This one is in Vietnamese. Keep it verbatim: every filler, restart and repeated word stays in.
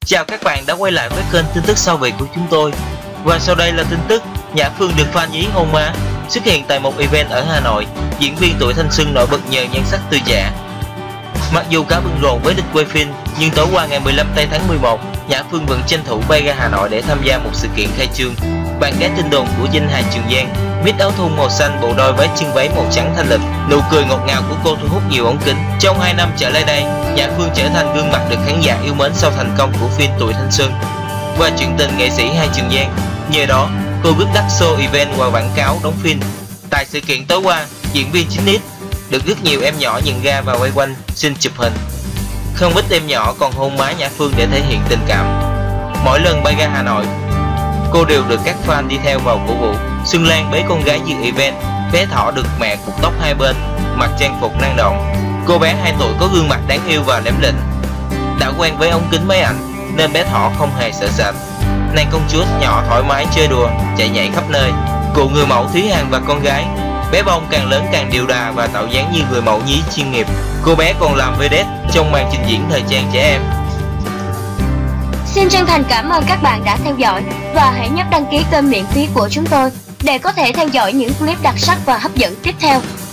Chào các bạn đã quay lại với kênh tin tức sau Việt của chúng tôi. Và sau đây là tin tức Nhã Phương được fan nhí hôn má. Xuất hiện tại một event ở Hà Nội, diễn viên tuổi thanh xuân nổi bật nhờ nhan sắc tươi trẻ. Mặc dù khá bận rộn với lịch quay phim, nhưng tối qua ngày mười lăm tây tháng mười một, Nhã Phương vẫn tranh thủ bay ra Hà Nội để tham gia một sự kiện khai trương. Bạn gái tin đồn của Dinh Hà Trường Giang, mít áo thun màu xanh bộ đôi với chân váy màu trắng thanh lịch, nụ cười ngọt ngào của cô thu hút nhiều ống kính. Trong hai năm trở lại đây, Nhã Phương trở thành gương mặt được khán giả yêu mến sau thành công của phim Tuổi Thanh Xuân và chuyện tình nghệ sĩ Hà Trường Giang. Nhờ đó, cô bước đắt show event qua quảng cáo đóng phim. Tại sự kiện tối qua, diễn viên chín x được rất nhiều em nhỏ nhận ra và quay quanh xin chụp hình. Không ít em nhỏ còn hôn má Nhã Phương để thể hiện tình cảm. Mỗi lần bay ra Hà Nội, cô đều được các fan đi theo vào cổ vũ. Xuân Lan bế con gái dự event, bé Thỏ được mẹ cột tóc hai bên, mặc trang phục năng động. Cô bé hai tuổi có gương mặt đáng yêu và lém lĩnh. Đã quen với ống kính máy ảnh nên bé Thỏ không hề sợ sệt. Nàng công chúa nhỏ thoải mái chơi đùa, chạy nhảy khắp nơi. Cụ người mẫu Thúy Hằng và con gái, bé Bông càng lớn càng điệu đà và tạo dáng như người mẫu nhí chuyên nghiệp. Cô bé còn làm vedette trong màn trình diễn thời trang trẻ em. Xin chân thành cảm ơn các bạn đã theo dõi và hãy nhấn đăng ký kênh miễn phí của chúng tôi để có thể theo dõi những clip đặc sắc và hấp dẫn tiếp theo.